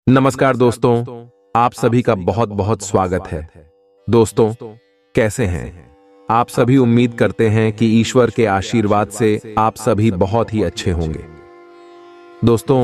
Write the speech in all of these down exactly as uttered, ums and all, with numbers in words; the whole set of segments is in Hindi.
नमस्कार दोस्तों, आप सभी का बहुत बहुत स्वागत है। दोस्तों, कैसे हैं आप सभी? उम्मीद करते हैं कि ईश्वर के आशीर्वाद से आप सभी बहुत ही अच्छे होंगे। दोस्तों,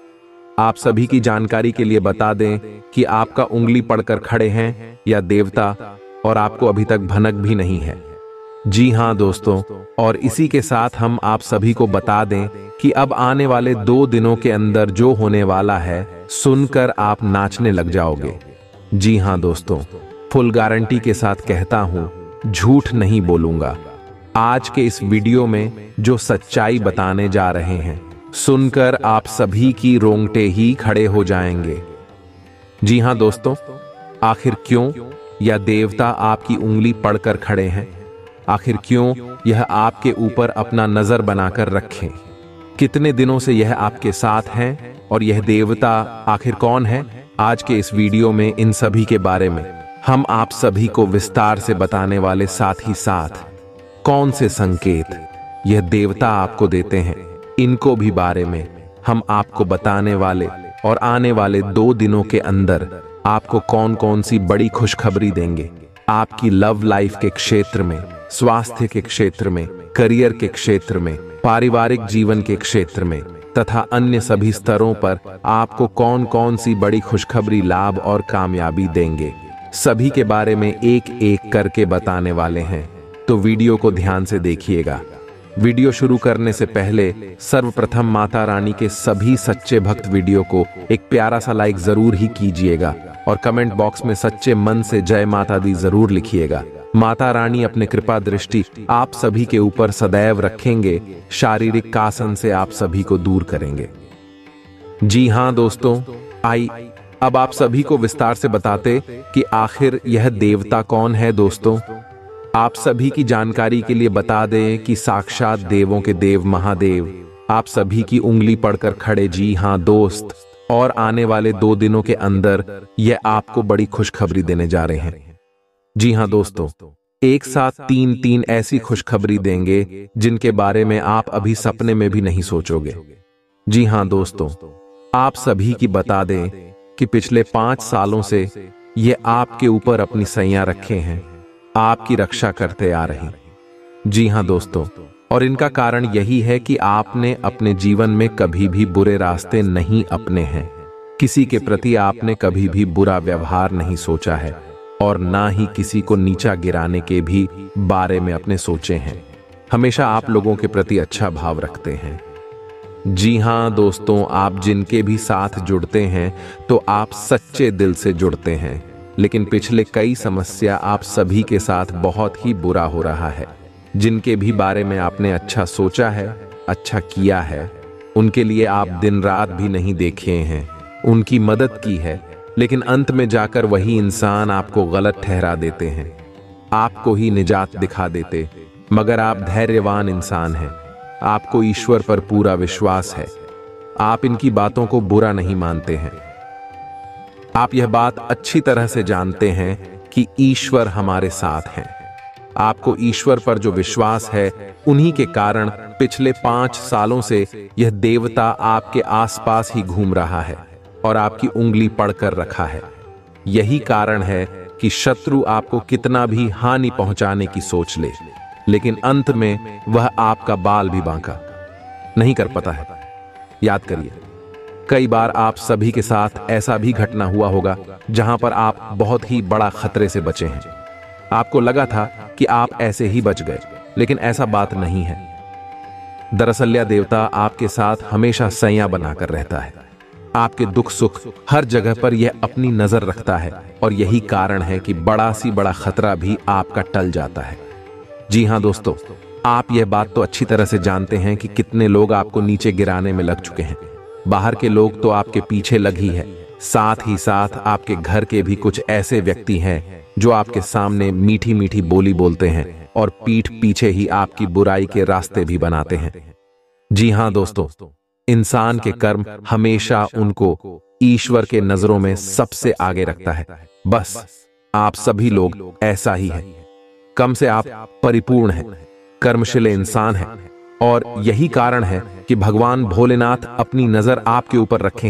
आप सभी की जानकारी के लिए बता दें कि आपका उंगली पड़कर खड़े हैं या देवता, और आपको अभी तक भनक भी नहीं है। जी हां दोस्तों, और इसी के साथ हम आप सभी को बता दें कि अब आने वाले दो दिनों के अंदर जो होने वाला है, सुनकर आप नाचने लग जाओगे। जी हां दोस्तों, फुल गारंटी के साथ कहता हूं, झूठ नहीं बोलूंगा। आज के इस वीडियो में जो सच्चाई बताने जा रहे हैं, सुनकर आप सभी की रोंगटे ही खड़े हो जाएंगे। जी हां दोस्तों, आखिर क्यों यह देवता आपकी उंगली पड़कर खड़े हैं? आखिर क्यों यह आपके ऊपर अपना नजर बनाकर रखें? कितने दिनों से यह आपके साथ हैं, और यह देवता आखिर कौन है? आज के इस वीडियो में इन सभी के बारे में हम आप सभी को विस्तार से बताने वाले, साथ ही साथ कौन से संकेत यह देवता आपको देते हैं, इनको भी बारे में हम आपको बताने वाले, और आने वाले दो दिनों के अंदर आपको कौन कौन सी बड़ी खुशखबरी देंगे आपकी लव लाइफ के क्षेत्र में, स्वास्थ्य के क्षेत्र में, करियर के क्षेत्र में, पारिवारिक जीवन के क्षेत्र में, तथा अन्य सभी स्तरों पर आपको कौन कौन सी बड़ी खुशखबरी, लाभ और कामयाबी देंगे, सभी के बारे में एक एक करके बताने वाले हैं। तो वीडियो को ध्यान से देखिएगा। वीडियो शुरू करने से पहले सर्वप्रथम माता रानी के सभी सच्चे भक्त वीडियो को एक प्यारा सा लाइक जरूर ही कीजिएगा, और कमेंट बॉक्स में सच्चे मन से जय माता दी जरूर लिखिएगा। माता रानी अपने कृपा दृष्टि आप सभी के ऊपर सदैव रखेंगे, शारीरिक कासन से आप सभी को दूर करेंगे। जी हां दोस्तों, आई अब आप सभी को विस्तार से बताते कि आखिर यह देवता कौन है। दोस्तों, आप सभी की जानकारी के लिए बता दें कि साक्षात देवों के देव महादेव आप सभी की उंगली पड़कर खड़े। जी हां दोस्त, और आने वाले दो दिनों के अंदर यह आपको बड़ी खुशखबरी देने जा रहे हैं। जी हां दोस्तों, एक साथ तीन तीन ऐसी खुशखबरी देंगे जिनके बारे में आप अभी सपने में भी नहीं सोचोगे। जी हां दोस्तों, आप सभी की बता दें कि पिछले पांच सालों से ये आपके ऊपर अपनी सैया रखे हैं, आपकी रक्षा करते आ रही। जी हां दोस्तों, और इनका कारण यही है कि आपने अपने जीवन में कभी भी बुरे रास्ते नहीं अपने हैं। किसी के प्रति आपने कभी भी बुरा व्यवहार नहीं सोचा है, और ना ही किसी को नीचा गिराने के भी बारे में अपने सोचे हैं। हमेशा आप लोगों के प्रति अच्छा भाव रखते हैं। जी हां दोस्तों, आप जिनके भी साथ जुड़ते हैं तो आप सच्चे दिल से जुड़ते हैं, लेकिन पिछले कई समस्या आप सभी के साथ बहुत ही बुरा हो रहा है। जिनके भी बारे में आपने अच्छा सोचा है, अच्छा किया है, उनके लिए आप दिन रात भी नहीं देखे हैं, उनकी मदद की है, लेकिन अंत में जाकर वही इंसान आपको गलत ठहरा देते हैं, आपको ही निजात दिखा देते। मगर आप धैर्यवान इंसान हैं, आपको ईश्वर पर पूरा विश्वास है, आप इनकी बातों को बुरा नहीं मानते हैं। आप यह बात अच्छी तरह से जानते हैं कि ईश्वर हमारे साथ हैं। आपको ईश्वर पर जो विश्वास है, उन्हीं के कारण पिछले पांच सालों से यह देवता आपके आसपास ही घूम रहा है और आपकी उंगली पड़कर रखा है। यही कारण है कि शत्रु आपको कितना भी हानि पहुंचाने की सोच ले, लेकिन अंत में वह आपका बाल भी बांका नहीं कर पाता है। याद करिए, कई बार आप सभी के साथ ऐसा भी घटना हुआ होगा जहां पर आप बहुत ही बड़ा खतरे से बचे हैं। आपको लगा था कि आप ऐसे ही बच गए, लेकिन ऐसा बात नहीं है। दरअसल यह देवता आपके साथ हमेशा सैया बनाकर रहता है। आपके दुख सुख हर जगह पर यह अपनी नजर रखता है, और यही कारण है कि बड़ा सी बड़ा खतरा भी आपका टल जाता है। जी हां दोस्तों, आप यह बात तो अच्छी तरह से जानते हैं कि कितने लोग आपको नीचे गिराने में लग चुके हैं। बाहर के लोग तो आपके पीछे लग ही है, साथ ही साथ आपके घर के भी कुछ ऐसे व्यक्ति हैं जो आपके सामने मीठी मीठी बोली बोलते हैं, और पीठ पीछे ही आपकी बुराई के रास्ते भी बनाते हैं। जी हां दोस्तों, इंसान के कर्म हमेशा उनको ईश्वर के नजरों में सबसे आगे रखता है। बस आप सभी लोग ऐसा ही है। कम से आप परिपूर्ण हैं, कर्मशील इंसान हैं, और यही कारण है कि भगवान भोलेनाथ अपनी नजर आपके ऊपर रखे हैं।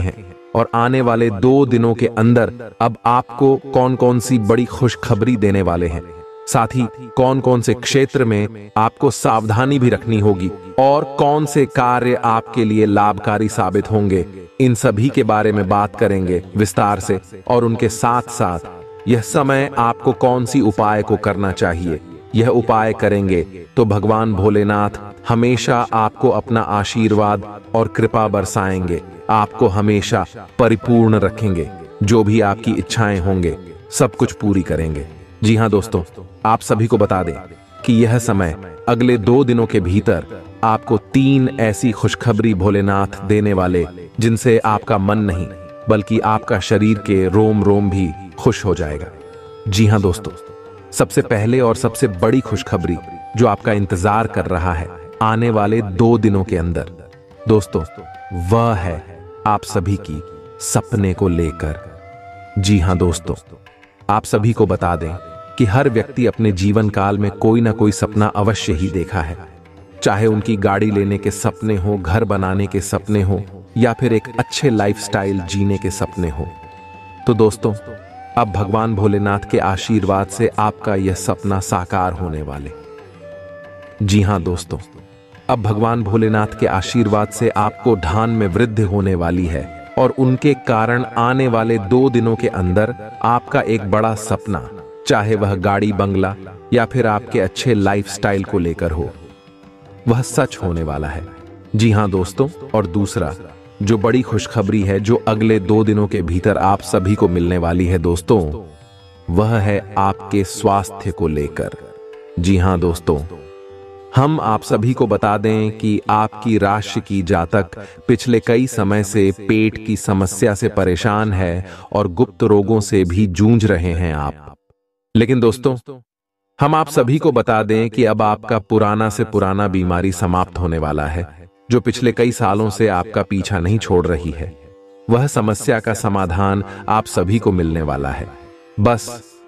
और आने वाले दो दिनों के अंदर अब आपको कौन कौन सी बड़ी खुशखबरी देने वाले हैं, साथ ही कौन कौन से क्षेत्र में आपको सावधानी भी रखनी होगी और कौन से कार्य आपके लिए लाभकारी साबित होंगे, इन सभी के बारे में बात करेंगे विस्तार से। और उनके साथ साथ यह समय आपको कौन सी उपाय को करना चाहिए, यह उपाय करेंगे तो भगवान भोलेनाथ हमेशा आपको अपना आशीर्वाद और कृपा बरसाएंगे, आपको हमेशा परिपूर्ण रखेंगे, जो भी आपकी इच्छाएं होंगे सब कुछ पूरी करेंगे। जी हाँ दोस्तों, आप सभी को बता दें कि यह समय अगले दो दिनों के भीतर आपको तीन ऐसी खुशखबरी भोलेनाथ देने वाले जिनसे आपका मन नहीं बल्कि आपका शरीर के रोम रोम भी खुश हो जाएगा। जी हाँ दोस्तों, सबसे पहले और सबसे बड़ी खुशखबरी जो आपका इंतजार कर रहा है आने वाले दो दिनों के अंदर दोस्तों, वह है आप सभी की सपने को लेकर। जी हाँ दोस्तों, आप सभी को बता दें कि हर व्यक्ति अपने जीवन काल में कोई ना कोई सपना अवश्य ही देखा है, चाहे उनकी गाड़ी लेने के सपने हो, घर बनाने के सपने हो या फिर एक अच्छे लाइफस्टाइल जीने के सपने हो। तो दोस्तों, अब भगवान भोलेनाथ के आशीर्वाद से आपका यह सपना साकार होने वाले। जी हाँ दोस्तों, अब भगवान भोलेनाथ के आशीर्वाद से आपको धन में वृद्धि होने वाली है और उनके कारण आने वाले दो दिनों के अंदर आपका एक बड़ा सपना, चाहे वह गाड़ी बंगला या फिर आपके अच्छे लाइफस्टाइल को लेकर हो, वह सच होने वाला है। जी हाँ दोस्तों, और दूसरा जो बड़ी खुशखबरी है जो अगले दो दिनों के भीतर आप सभी को मिलने वाली है दोस्तों, वह है आपके स्वास्थ्य को लेकर। जी हाँ दोस्तों, हम आप सभी को बता दें कि आपकी राशि की जातक पिछले कई समय से पेट की समस्या से परेशान है और गुप्त रोगों से भी जूझ रहे हैं आप। लेकिन दोस्तों, हम आप सभी को बता दें कि अब आपका पुराना से पुराना बीमारी समाप्त होने वाला है, जो पिछले कई सालों से आपका पीछा नहीं छोड़ रही है। वह समस्या का समाधान आप सभी को मिलने वाला है। बस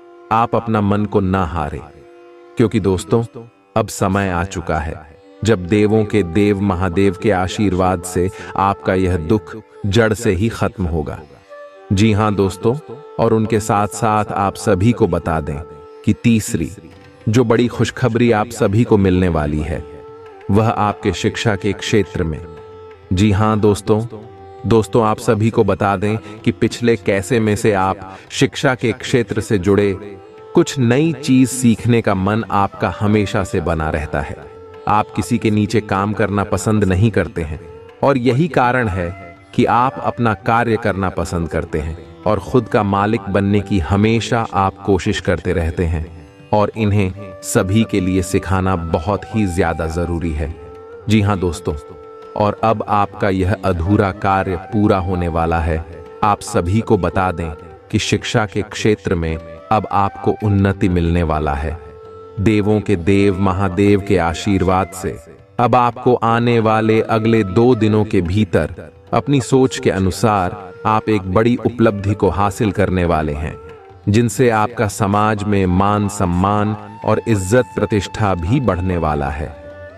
आप अपना मन को ना हारे, क्योंकि दोस्तों अब समय आ चुका है जब देवों के देव महादेव के आशीर्वाद से आपका यह दुख जड़ से ही खत्म होगा। जी हाँ दोस्तों, और उनके साथ साथ आप सभी को बता दें कि तीसरी जो बड़ी खुशखबरी आप सभी को मिलने वाली है वह आपके शिक्षा के क्षेत्र में। जी हाँ दोस्तों दोस्तों आप सभी को बता दें कि पिछले कैसे में से आप शिक्षा के क्षेत्र से जुड़े कुछ नई चीज सीखने का मन आपका हमेशा से बना रहता है। आप किसी के नीचे काम करना पसंद नहीं करते हैं और यही कारण है कि आप अपना कार्य करना पसंद करते हैं और खुद का मालिक बनने की हमेशा आप कोशिश करते रहते हैं, और इन्हें सभी के लिए सिखाना बहुत ही ज्यादा जरूरी है। जी हाँ दोस्तों, और अब आपका यह अधूरा कार्य पूरा होने वाला है। आप सभी को बता दें कि शिक्षा के क्षेत्र में अब आपको उन्नति मिलने वाला है। देवों के देव महादेव के आशीर्वाद से अब आपको आने वाले अगले दो दिनों के भीतर अपनी सोच के अनुसार आप एक बड़ी उपलब्धि को हासिल करने वाले हैं, जिनसे आपका समाज में मान सम्मान और इज्जत प्रतिष्ठा भी बढ़ने वाला है।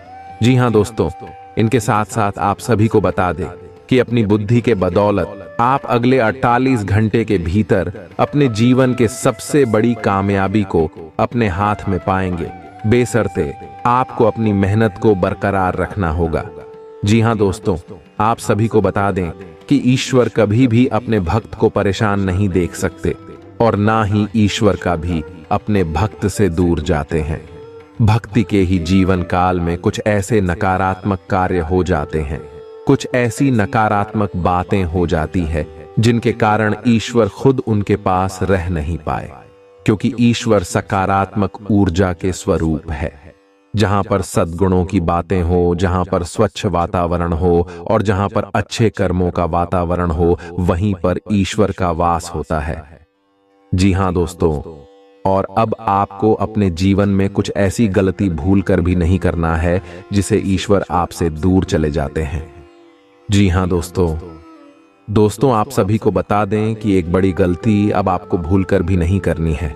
जी हाँ दोस्तों, इनके साथ साथ आप सभी को बता दें कि अपनी बुद्धि के बदौलत आप अगले अड़तालीस घंटे के भीतर अपने जीवन के सबसे बड़ी कामयाबी को अपने हाथ में पाएंगे। बेशर्ते आपको अपनी मेहनत को बरकरार रखना होगा। जी हाँ दोस्तों, आप सभी को बता दें कि ईश्वर कभी भी अपने भक्त को परेशान नहीं देख सकते और ना ही ईश्वर का भी अपने भक्त से दूर जाते हैं। भक्ति के ही जीवन काल में कुछ ऐसे नकारात्मक कार्य हो जाते हैं, कुछ ऐसी नकारात्मक बातें हो जाती है जिनके कारण ईश्वर खुद उनके पास रह नहीं पाए, क्योंकि ईश्वर सकारात्मक ऊर्जा के स्वरूप है। जहां पर सद्गुणों की बातें हो, जहां पर स्वच्छ वातावरण हो और जहां पर अच्छे कर्मों का वातावरण हो, वहीं पर ईश्वर का वास होता है। जी हाँ दोस्तों, और अब आपको अपने जीवन में कुछ ऐसी गलती भूल कर भी नहीं करना है जिसे ईश्वर आपसे दूर चले जाते हैं। जी हाँ दोस्तों दोस्तों आप सभी को बता दें कि एक बड़ी गलती अब आपको भूल कर भी नहीं करनी है।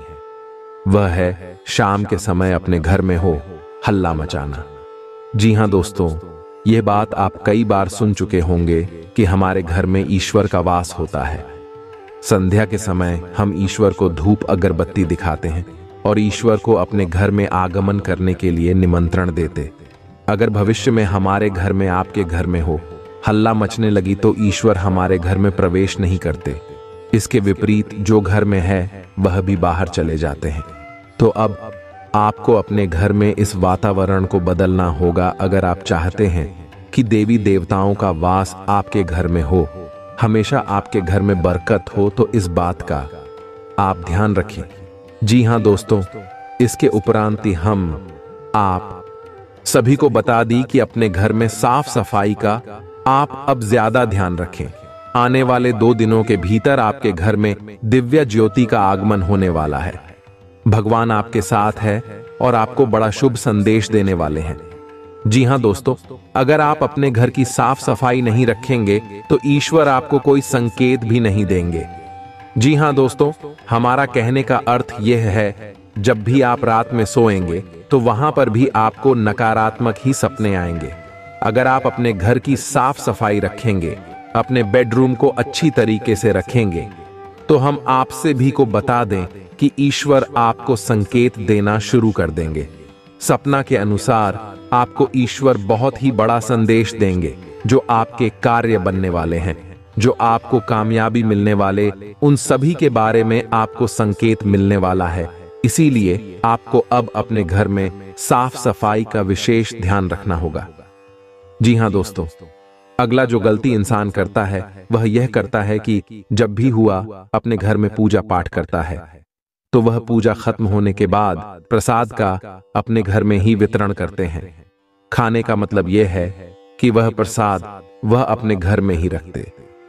वह है शाम के समय अपने घर में हो हल्ला मचाना। जी हाँ दोस्तों, यह बात आप कई बार सुन चुके होंगे कि हमारे घर में ईश्वर का वास होता है। संध्या के समय हम ईश्वर को धूप अगरबत्ती दिखाते हैं और ईश्वर को अपने घर में आगमन करने के लिए निमंत्रण देते। अगर भविष्य में हमारे घर में आपके घर में हो हल्ला मचने लगी तो ईश्वर हमारे घर में प्रवेश नहीं करते। इसके विपरीत जो घर में है वह भी बाहर चले जाते हैं। तो अब आपको अपने घर में इस वातावरण को बदलना होगा अगर आप चाहते हैं कि देवी देवताओं का वास आपके घर में हो, हमेशा आपके घर में बरकत हो। तो इस बात का आप ध्यान रखें। जी हाँ दोस्तों, इसके उपरांत ही हम आप सभी को बता दी कि अपने घर में साफ सफाई का आप अब ज्यादा ध्यान रखें। आने वाले दो दिनों के भीतर आपके घर में दिव्य ज्योति का आगमन होने वाला है। भगवान आपके साथ है और आपको बड़ा शुभ संदेश देने वाले हैं। जी हां दोस्तों, अगर आप अपने घर की साफ सफाई नहीं रखेंगे तो ईश्वर आपको कोई संकेत भी नहीं देंगे। जी हां दोस्तों, हमारा कहने का अर्थ यह है, जब भी आप रात में सोएंगे तो वहां पर भी आपको नकारात्मक ही सपने आएंगे। अगर आप अपने घर की साफ सफाई रखेंगे, अपने बेडरूम को अच्छी तरीके से रखेंगे, तो हम आपसे भी को बता दें कि ईश्वर आपको संकेत देना शुरू कर देंगे। सपना के अनुसार आपको ईश्वर बहुत ही बड़ा संदेश देंगे जो आपके कार्य बनने वाले हैं, जो आपको कामयाबी मिलने वाले, उन सभी के बारे में आपको संकेत मिलने वाला है। इसीलिए आपको अब अपने घर में साफ सफाई का विशेष ध्यान रखना होगा। जी हां दोस्तों, अगला जो गलती इंसान करता है वह यह करता है कि जब भी हुआ अपने घर में पूजा पाठ करता है तो वह पूजा खत्म होने के बाद प्रसाद का अपने घर में ही वितरण करते हैं। खाने का मतलब यह है कि वह प्रसाद वह अपने घर में ही रखते।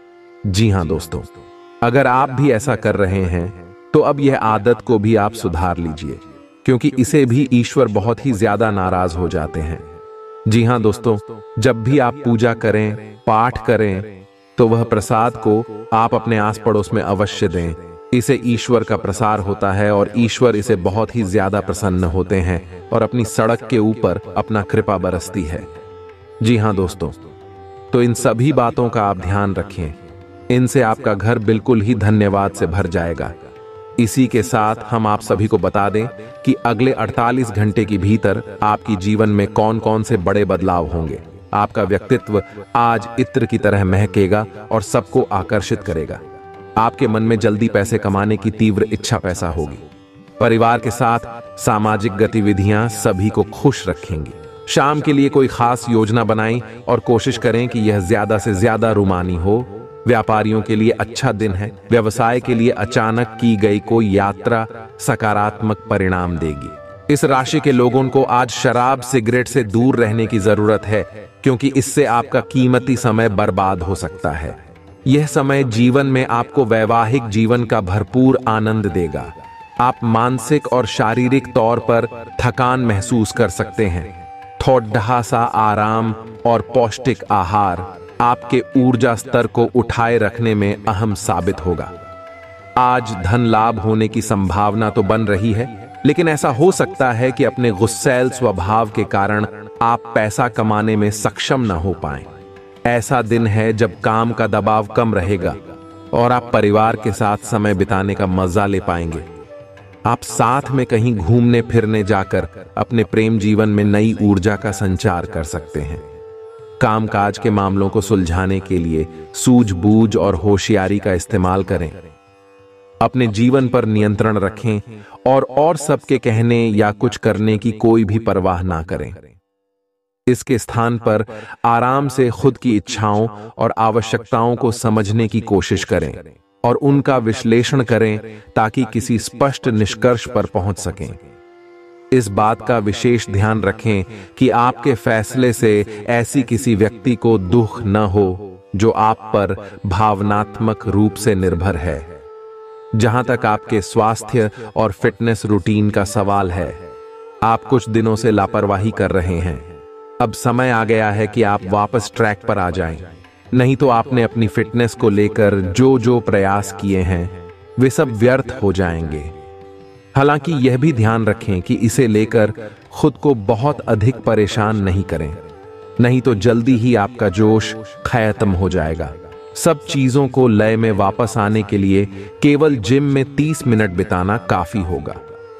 जी हां दोस्तों, अगर आप भी ऐसा कर रहे हैं तो अब यह आदत को भी आप सुधार लीजिए, क्योंकि इसे भी ईश्वर बहुत ही ज्यादा नाराज हो जाते हैं। जी हां दोस्तों, जब भी आप पूजा करें, पाठ करें, तो वह प्रसाद को आप अपने आस पड़ोस में अवश्य दें। इसे ईश्वर का प्रसार होता है और ईश्वर इसे बहुत ही ज्यादा प्रसन्न होते हैं और अपनी सड़क के ऊपर अपना कृपा बरसती है। जी हां दोस्तों, तो इन सभी बातों का आप ध्यान रखें। इनसे आपका घर बिल्कुल ही धन्यवाद से भर जाएगा। इसी के साथ हम आप सभी को बता दें कि अगले अड़तालीस घंटे के भीतर आपकी जीवन में कौन कौन से बड़े बदलाव होंगे। आपका व्यक्तित्व आज इत्र की तरह महकेगा और सबको आकर्षित करेगा। आपके मन में जल्दी पैसे कमाने की तीव्र इच्छा पैदा होगी। परिवार के साथ सामाजिक गतिविधियां सभी को खुश रखेंगी। शाम के लिए कोई खास योजना बनाएं और कोशिश करें कि यह ज्यादा से ज्यादा रुमानी हो। व्यापारियों के लिए अच्छा दिन है। व्यवसाय के लिए अचानक की गई कोई यात्रा सकारात्मक परिणाम देगी। इस राशि के लोगों को आज शराब सिगरेट से दूर रहने की जरूरत है, क्योंकि इससे आपका कीमती समय बर्बाद हो सकता है। यह समय जीवन में आपको वैवाहिक जीवन का भरपूर आनंद देगा। आप मानसिक और शारीरिक तौर पर थकान महसूस कर सकते हैं। थोड़ा सा आराम और पौष्टिक आहार आपके ऊर्जा स्तर को उठाए रखने में अहम साबित होगा। आज धन लाभ होने की संभावना तो बन रही है, लेकिन ऐसा हो सकता है कि अपने गुस्सैल स्वभाव के कारण आप पैसा कमाने में सक्षम न हो पाएं। ऐसा दिन है जब काम का दबाव कम रहेगा और आप परिवार के साथ समय बिताने का मजा ले पाएंगे। आप साथ में कहीं घूमने फिरने जाकर अपने प्रेम जीवन में नई ऊर्जा का संचार कर सकते हैं। कामकाज के मामलों को सुलझाने के लिए सूझबूझ और होशियारी का इस्तेमाल करें। अपने जीवन पर नियंत्रण रखें और और सबके कहने या कुछ करने की कोई भी परवाह ना करें। इसके स्थान पर आराम से खुद की इच्छाओं और आवश्यकताओं को समझने की कोशिश करें और उनका विश्लेषण करें ताकि किसी स्पष्ट निष्कर्ष पर पहुंच सकें। इस बात का विशेष ध्यान रखें कि आपके फैसले से ऐसी किसी व्यक्ति को दुख न हो जो आप पर भावनात्मक रूप से निर्भर है। जहां तक आपके स्वास्थ्य और फिटनेस रूटीन का सवाल है, आप कुछ दिनों से लापरवाही कर रहे हैं। अब समय आ गया है कि आप वापस ट्रैक पर आ जाएं। नहीं तो आपने अपनी फिटनेस को लेकर जो जो प्रयास किए हैं वे सब व्यर्थ हो जाएंगे। हालांकि यह भी ध्यान रखें कि इसे लेकर खुद को बहुत अधिक परेशान नहीं करें। नहीं तो जल्दी ही आपका जोश खत्म हो जाएगा। सब चीजों को लय में वापस आने के लिए केवल जिम में तीस मिनट बिताना काफी होगा।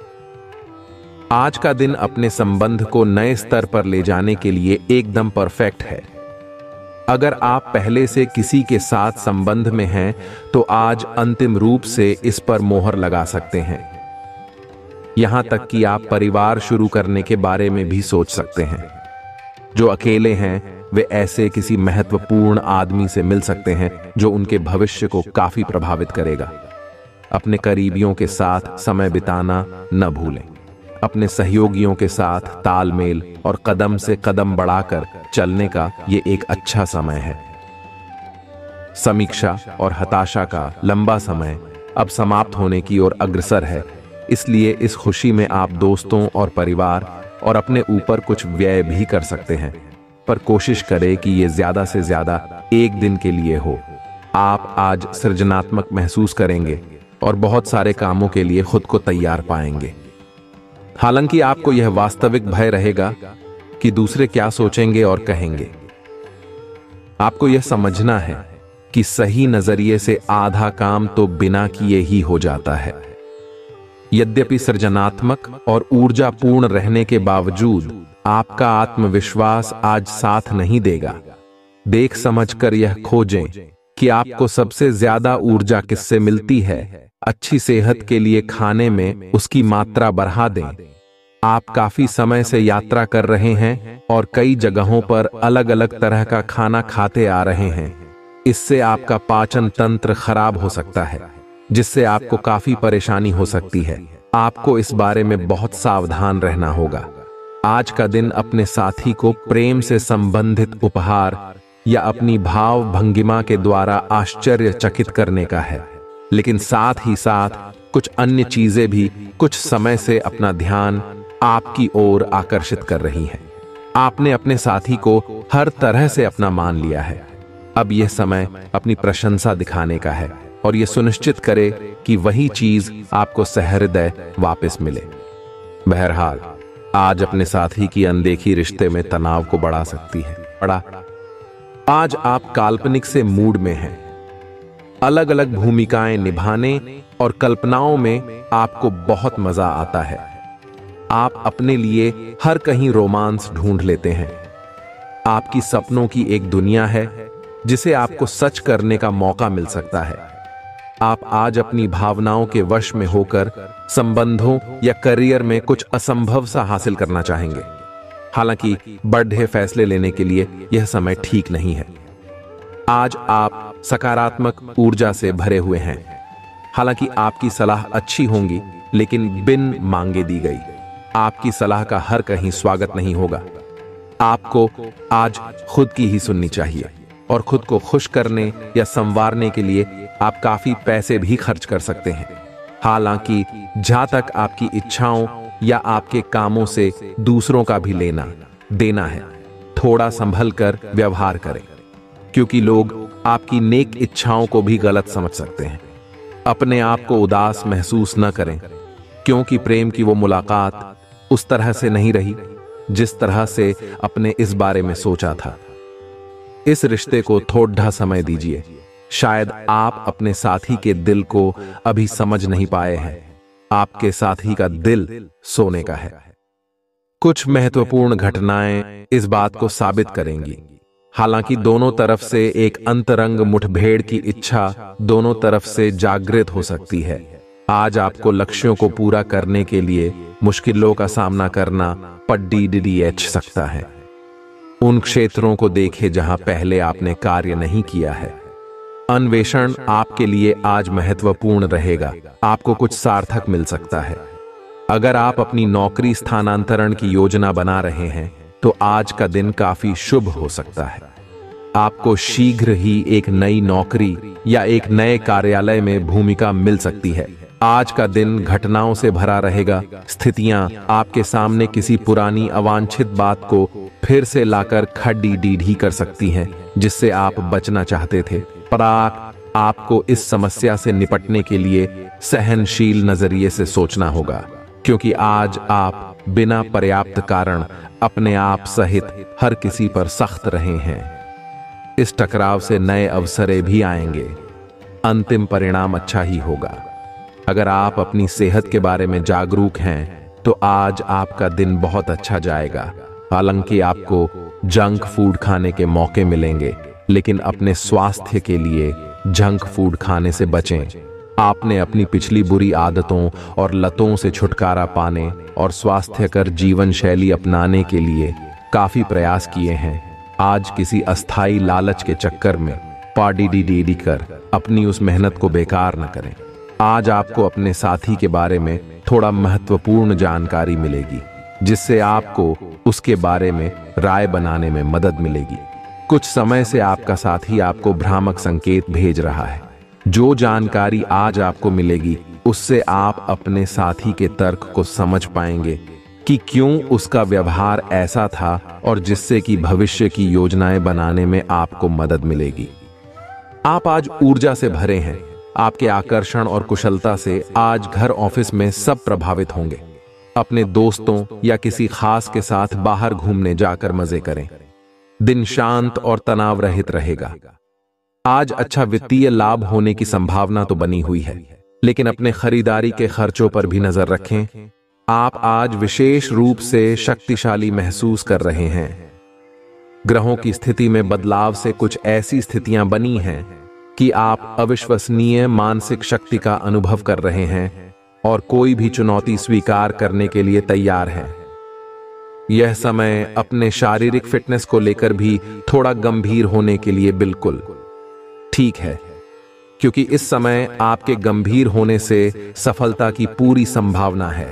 आज का दिन अपने संबंध को नए स्तर पर ले जाने के लिए एकदम परफेक्ट है। अगर आप पहले से किसी के साथ संबंध में हैं, तो आज अंतिम रूप से इस पर मोहर लगा सकते हैं। यहां तक कि आप परिवार शुरू करने के बारे में भी सोच सकते हैं। जो अकेले हैं वे ऐसे किसी महत्वपूर्ण आदमी से मिल सकते हैं जो उनके भविष्य को काफी प्रभावित करेगा। अपने करीबियों के साथ समय बिताना न भूलें। अपने सहयोगियों के साथ तालमेल और कदम से कदम बढ़ाकर चलने का ये एक अच्छा समय है। समीक्षा और हताशा का लंबा समय अब समाप्त होने की ओर अग्रसर है, इसलिए इस खुशी में आप दोस्तों और परिवार और अपने ऊपर कुछ व्यय भी कर सकते हैं, पर कोशिश करें कि ये ज्यादा से ज्यादा एक दिन के लिए हो। आप आज सृजनात्मक महसूस करेंगे और बहुत सारे कामों के लिए खुद को तैयार पाएंगे। हालांकि आपको यह वास्तविक भय रहेगा कि दूसरे क्या सोचेंगे और कहेंगे। आपको यह समझना है कि सही नजरिए से आधा काम तो बिना किए ही हो जाता है। यद्यपि सृजनात्मक और ऊर्जापूर्ण रहने के बावजूद आपका आत्मविश्वास आज साथ नहीं देगा। देख समझकर यह खोजें कि आपको सबसे ज्यादा ऊर्जा किससे मिलती है। अच्छी सेहत के लिए खाने में उसकी मात्रा बढ़ा दें। आप काफी समय से यात्रा कर रहे हैं और कई जगहों पर अलग अलग तरह का खाना खाते आ रहे हैं। इससे आपका पाचन तंत्र खराब हो सकता है, जिससे आपको काफी परेशानी हो सकती है। आपको इस बारे में बहुत सावधान रहना होगा। आज का दिन अपने साथी को प्रेम से संबंधित उपहार या अपनी भाव भंगिमा के द्वारा आश्चर्यचकित करने का है, लेकिन साथ ही साथ कुछ अन्य चीजें भी कुछ समय से अपना ध्यान आपकी ओर आकर्षित कर रही हैं। आपने अपने साथी को हर तरह से अपना मान लिया है। अब यह समय अपनी प्रशंसा दिखाने का है और यह सुनिश्चित करे कि वही चीज आपको सहृदय वापस मिले। बहरहाल, आज अपने साथी की अनदेखी रिश्ते में तनाव को बढ़ा सकती है। बड़ा आज आप काल्पनिक से मूड में हैं। अलग अलग भूमिकाएं निभाने और कल्पनाओं में आपको बहुत मजा आता है। आप अपने लिए हर कहीं रोमांस ढूंढ लेते हैं। आपकी सपनों की एक दुनिया है जिसे आपको सच करने का मौका मिल सकता है। आप आज अपनी भावनाओं के वश में होकर संबंधों या करियर में कुछ असंभव सा हासिल करना चाहेंगे। हालांकि बड़े फैसले लेने के लिए यह समय ठीक नहीं है। आज आप सकारात्मक ऊर्जा से भरे हुए हैं। हालांकि आपकी सलाह अच्छी होंगी, लेकिन बिन मांगे दी गई। आपकी सलाह का हर कहीं स्वागत नहीं होगा। आपको आज खुद की ही सुननी चाहिए और खुद को खुश करने या संवारने के लिए आप काफी पैसे भी खर्च कर सकते हैं। हालांकि जहां तक आपकी इच्छाओं या आपके कामों से दूसरों का भी लेना देना है, थोड़ा संभल कर व्यवहार करें, क्योंकि लोग आपकी नेक इच्छाओं को भी गलत समझ सकते हैं। अपने आप को उदास महसूस न करें, क्योंकि प्रेम की वो मुलाकात उस तरह से नहीं रही जिस तरह से अपने इस बारे में सोचा था। इस रिश्ते को थोड़ा समय दीजिए। शायद आप अपने साथी के दिल को अभी समझ नहीं पाए हैं। आपके साथी का दिल सोने का है। कुछ महत्वपूर्ण घटनाएं इस बात को साबित करेंगी। हालांकि दोनों तरफ से एक अंतरंग मुठभेड़ की इच्छा दोनों तरफ से जागृत हो सकती है। आज आपको लक्ष्यों को पूरा करने के लिए मुश्किलों का सामना करना पड़ सकता है। उन क्षेत्रों को देखें जहां पहले आपने कार्य नहीं किया है। अन्वेषण आपके लिए आज महत्वपूर्ण रहेगा। आपको कुछ सार्थक मिल सकता है। अगर आप अपनी नौकरी स्थानांतरण की योजना बना रहे हैं, तो आज का दिन काफी शुभ हो सकता है। आपको शीघ्र ही एक नई नौकरी या एक नए कार्यालय में भूमिका मिल सकती है। आज का दिन घटनाओं से भरा रहेगा। स्थितियां आपके सामने किसी पुरानी अवांछित बात को फिर से लाकर खड्डी डीढ़ी कर सकती हैं, जिससे आप बचना चाहते थे। पर आपको इस समस्या से निपटने के लिए सहनशील नजरिए से सोचना होगा, क्योंकि आज आप बिना पर्याप्त कारण अपने आप सहित हर किसी पर सख्त रहे हैं। इस टकराव से नए अवसरें भी आएंगे। अंतिम परिणाम अच्छा ही होगा। अगर आप अपनी सेहत के बारे में जागरूक हैं तो आज आपका दिन बहुत अच्छा जाएगा। हालांकि आपको जंक फूड खाने के मौके मिलेंगे, लेकिन अपने स्वास्थ्य के लिए जंक फूड खाने से बचें। आपने अपनी पिछली बुरी आदतों और लतों से छुटकारा पाने और स्वास्थ्यकर जीवन शैली अपनाने के लिए काफी प्रयास किए हैं। आज किसी अस्थाई लालच के चक्कर में पार्टी डी डी डी कर अपनी उस मेहनत को बेकार न करें। आज आपको अपने साथी के बारे में थोड़ा महत्वपूर्ण जानकारी मिलेगी, जिससे आपको उसके बारे में राय बनाने में मदद मिलेगी। कुछ समय से आपका साथी आपको भ्रामक संकेत भेज रहा है। जो जानकारी आज आपको मिलेगी उससे आप अपने साथी के तर्क को समझ पाएंगे कि क्यों उसका व्यवहार ऐसा था, और जिससे कि भविष्य की योजनाएं बनाने में आपको मदद मिलेगी। आप आज ऊर्जा से भरे हैं। आपके आकर्षण और कुशलता से आज घर ऑफिस में सब प्रभावित होंगे। अपने दोस्तों या किसी खास के साथ बाहर घूमने जाकर मजे करें। दिन शांत और तनाव रहित रहेगा। आज अच्छा वित्तीय लाभ होने की संभावना तो बनी हुई है, लेकिन अपने खरीदारी के खर्चों पर भी नजर रखें। आप आज विशेष रूप से शक्तिशाली महसूस कर रहे हैं। ग्रहों की स्थिति में बदलाव से कुछ ऐसी स्थितियां बनी हैं कि आप अविश्वसनीय मानसिक शक्ति का अनुभव कर रहे हैं और कोई भी चुनौती स्वीकार करने के लिए तैयार हैं। यह समय अपने शारीरिक फिटनेस को लेकर भी थोड़ा गंभीर होने के लिए बिल्कुल ठीक है, क्योंकि इस समय आपके गंभीर होने से सफलता की पूरी संभावना है।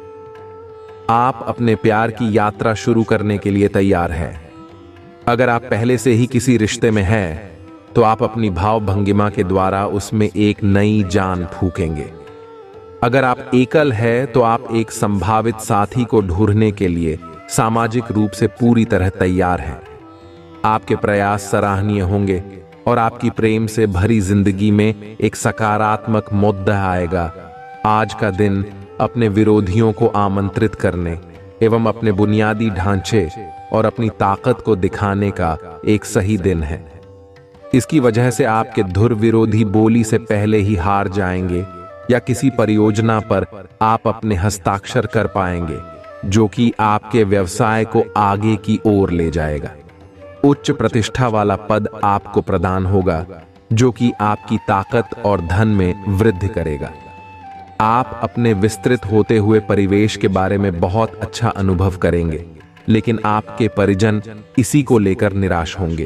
आप अपने प्यार की यात्रा शुरू करने के लिए तैयार हैं। अगर आप पहले से ही किसी रिश्ते में हैं, तो आप अपनी भाव भंगिमा के द्वारा उसमें एक नई जान फूकेंगे। अगर आप एकल हैं, तो आप एक संभावित साथी को ढूंढने के लिए सामाजिक रूप से पूरी तरह तैयार हैं। आपके प्रयास सराहनीय होंगे और आपकी प्रेम से भरी जिंदगी में एक सकारात्मक मुद्दा आएगा। आज का दिन अपने विरोधियों को आमंत्रित करने एवं अपने बुनियादी ढांचे और अपनी ताकत को दिखाने का एक सही दिन है। इसकी वजह से आपके धुर विरोधी बोली से पहले ही हार जाएंगे, या किसी परियोजना पर आप अपने हस्ताक्षर कर पाएंगे, जो कि आपके व्यवसाय को आगे की ओर ले जाएगा। उच्च प्रतिष्ठा वाला पद आपको प्रदान होगा, जो कि आपकी ताकत और धन में वृद्धि करेगा। आप अपने विस्तृत होते हुए परिवेश के बारे में बहुत अच्छा अनुभव करेंगे, लेकिन आपके परिजन इसी को लेकर निराश होंगे।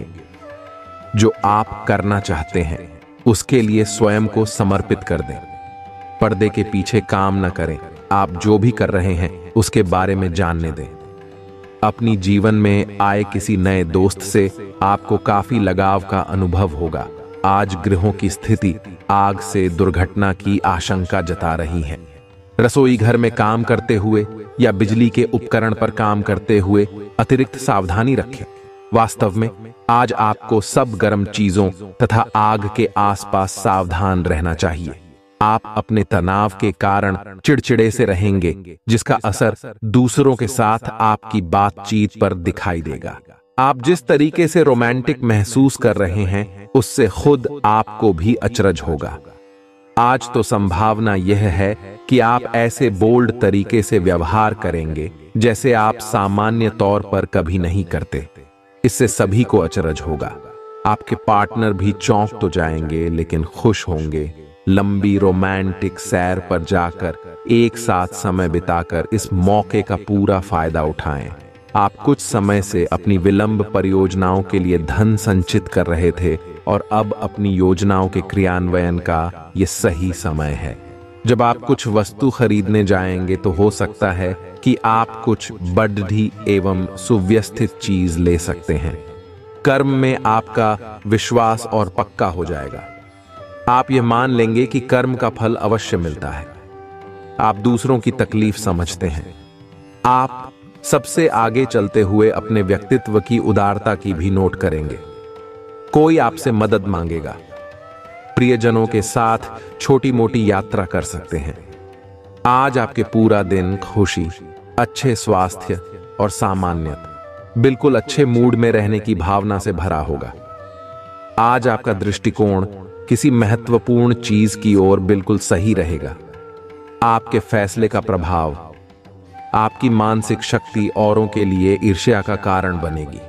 जो आप करना चाहते हैं उसके लिए स्वयं को समर्पित कर दें। पर्दे के पीछे काम न करें। आप जो भी कर रहे हैं उसके बारे में जानने दें। अपनी जीवन में आए किसी नए दोस्त से आपको काफी लगाव का अनुभव होगा। आज ग्रहों की स्थिति आग से दुर्घटना की आशंका जता रही है। रसोई घर में काम करते हुए या बिजली के उपकरण पर काम करते हुए अतिरिक्त सावधानी रखें। वास्तव में आज आपको सब गर्म चीजों तथा आग के आसपास सावधान रहना चाहिए। आप अपने तनाव के कारण चिड़चिड़े से रहेंगे, जिसका असर दूसरों के साथ आपकी बातचीत पर दिखाई देगा। आप जिस तरीके से रोमांटिक महसूस कर रहे हैं, उससे खुद आपको भी अचरज होगा। आज तो संभावना यह है कि आप ऐसे बोल्ड तरीके से व्यवहार करेंगे जैसे आप सामान्य तौर पर कभी नहीं करते। इससे सभी को अचरज होगा। आपके पार्टनर भी चौंक तो जाएंगे, लेकिन खुश होंगे। लंबी रोमांटिक सैर पर जाकर एक साथ समय बिताकर इस मौके का पूरा फायदा उठाएं। आप कुछ समय से अपनी विलंब परियोजनाओं के लिए धन संचित कर रहे थे और अब अपनी योजनाओं के क्रियान्वयन का ये सही समय है। जब आप कुछ वस्तु खरीदने जाएंगे तो हो सकता है कि आप कुछ बढ़ी एवं सुव्यवस्थित चीज ले सकते हैं। कर्म में आपका विश्वास और पक्का हो जाएगा। आप यह मान लेंगे कि कर्म का फल अवश्य मिलता है। आप दूसरों की तकलीफ समझते हैं। आप सबसे आगे चलते हुए अपने व्यक्तित्व की उदारता की भी नोट करेंगे। कोई आपसे मदद मांगेगा। प्रियजनों के साथ छोटी मोटी यात्रा कर सकते हैं। आज आपके पूरा दिन खुशी, अच्छे स्वास्थ्य और सामान्यत बिल्कुल अच्छे मूड में रहने की भावना से भरा होगा। आज आपका दृष्टिकोण किसी महत्वपूर्ण चीज की ओर बिल्कुल सही रहेगा। आपके फैसले का प्रभाव, आपकी मानसिक शक्ति औरों के लिए ईर्ष्या का कारण बनेगी।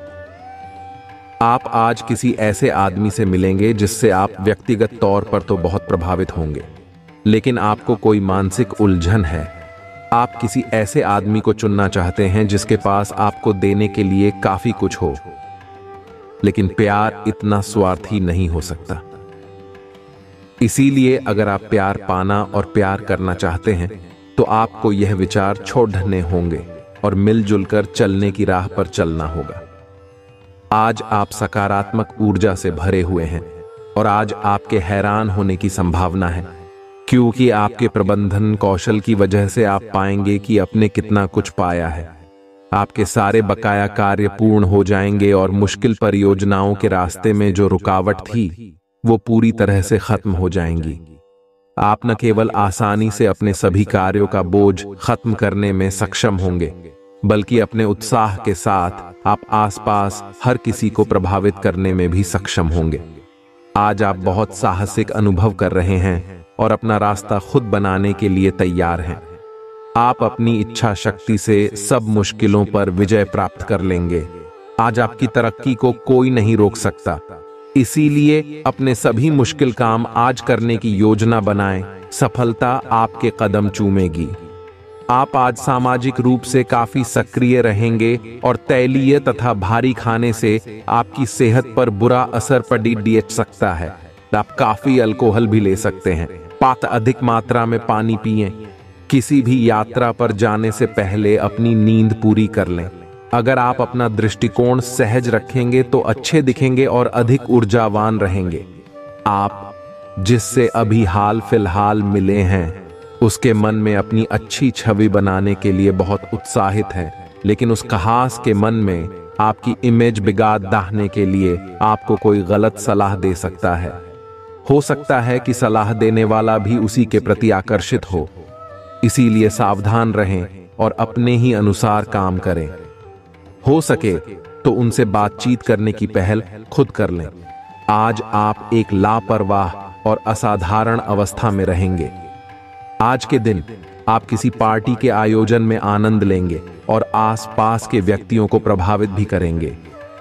आप आज किसी ऐसे आदमी से मिलेंगे जिससे आप व्यक्तिगत तौर पर तो बहुत प्रभावित होंगे, लेकिन आपको कोई मानसिक उलझन है। आप किसी ऐसे आदमी को चुनना चाहते हैं जिसके पास आपको देने के लिए काफी कुछ हो, लेकिन प्यार इतना स्वार्थी नहीं हो सकता। इसीलिए अगर आप प्यार पाना और प्यार करना चाहते हैं तो आपको यह विचार छोड़ने होंगे और मिलजुल कर चलने की राह पर चलना होगा। आज आप सकारात्मक ऊर्जा से भरे हुए हैं और आज आपके हैरान होने की संभावना है, क्योंकि आपके प्रबंधन कौशल की वजह से आप पाएंगे कि आपने कितना कुछ पाया है। आपके सारे बकाया कार्य पूर्ण हो जाएंगे और मुश्किल परियोजनाओं के रास्ते में जो रुकावट थी वो पूरी तरह से खत्म हो जाएंगी। आप न केवल आसानी से अपने सभी कार्यों का बोझ खत्म करने में सक्षम होंगे, बल्कि अपने उत्साह के साथ आप आसपास हर किसी को प्रभावित करने में भी सक्षम होंगे। आज आप बहुत साहसिक अनुभव कर रहे हैं और अपना रास्ता खुद बनाने के लिए तैयार हैं। आप अपनी इच्छा शक्ति से सब मुश्किलों पर विजय प्राप्त कर लेंगे। आज आपकी तरक्की को कोई नहीं रोक सकता, इसीलिए अपने सभी मुश्किल काम आज करने की योजना बनाएं। सफलता आपके कदम चूमेगी। आप आज सामाजिक रूप से काफी सक्रिय रहेंगे और तैलीय तथा भारी खाने से आपकी सेहत पर बुरा असर पड़ सकता है। आप काफी अल्कोहल भी ले सकते हैं। पात अधिक मात्रा में पानी पिएं। किसी भी यात्रा पर जाने से पहले अपनी नींद पूरी कर लें। अगर आप अपना दृष्टिकोण सहज रखेंगे तो अच्छे दिखेंगे और अधिक ऊर्जावान रहेंगे। आप जिससे अभी हाल फिलहाल मिले हैं उसके मन में अपनी अच्छी छवि बनाने के लिए बहुत उत्साहित है, लेकिन उस खास के मन में आपकी इमेज बिगाड़ डालने के लिए आपको कोई गलत सलाह दे सकता है। हो सकता है कि सलाह देने वाला भी उसी के प्रति आकर्षित हो, इसीलिए सावधान रहें और अपने ही अनुसार काम करें। हो सके तो उनसे बातचीत करने की पहल खुद कर लें। आज आप एक लापरवाह और असाधारण अवस्था में रहेंगे। आज के दिन आप किसी पार्टी के आयोजन में आनंद लेंगे और आसपास के व्यक्तियों को प्रभावित भी करेंगे।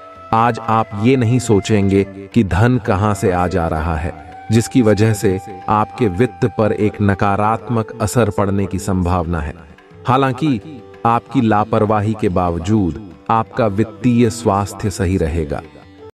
आज आप ये नहीं सोचेंगे कि धन कहां से आ जा रहा है, जिसकी वजह से आपके वित्त पर एक नकारात्मक असर पड़ने की संभावना है। हालांकि आपकी लापरवाही के बावजूद आपका वित्तीय स्वास्थ्य सही रहेगा।